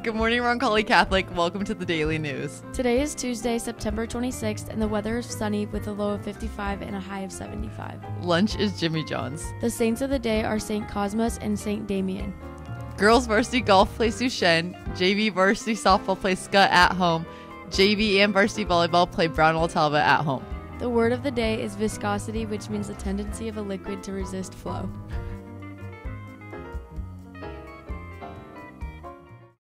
Good morning, Roncalli Catholic. Welcome to the Daily News. Today is Tuesday, September 26th, and the weather is sunny with a low of 55 and a high of 75. Lunch is Jimmy John's. The saints of the day are St. Cosmas and St. Damien. Girls varsity golf plays Duchesne. JV varsity softball plays Scott at home. JV and varsity volleyball play Brownell Talbot at home. The word of the day is viscosity, which means the tendency of a liquid to resist flow.